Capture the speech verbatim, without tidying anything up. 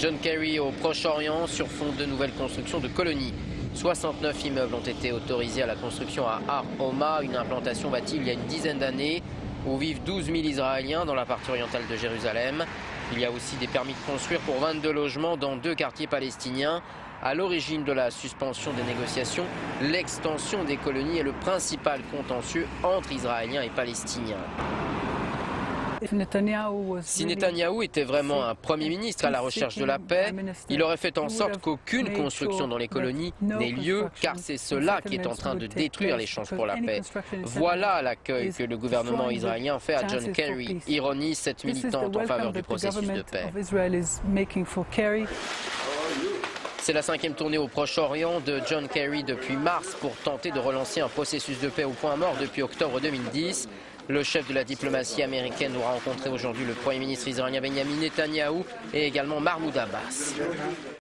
John Kerry au Proche-Orient sur fond de nouvelles constructions de colonies. soixante-neuf immeubles ont été autorisés à la construction à Har Homa, une implantation bâtie il y a une dizaine d'années où vivent douze mille Israéliens dans la partie orientale de Jérusalem. Il y a aussi des permis de construire pour vingt-deux logements dans deux quartiers palestiniens. À l'origine de la suspension des négociations, l'extension des colonies est le principal contentieux entre Israéliens et Palestiniens. Si Netanyahou était vraiment un Premier ministre à la recherche de la paix, il aurait fait en sorte qu'aucune construction dans les colonies n'ait lieu, car c'est cela qui est en train de détruire l'échange pour la paix. Voilà l'accueil que le gouvernement israélien fait à John Kerry, ironise cette militante en faveur du processus de paix. C'est la cinquième tournée au Proche-Orient de John Kerry depuis mars pour tenter de relancer un processus de paix au point mort depuis octobre deux mille dix. Le chef de la diplomatie américaine aura rencontré aujourd'hui le Premier ministre israélien Benjamin Netanyahou et également Mahmoud Abbas.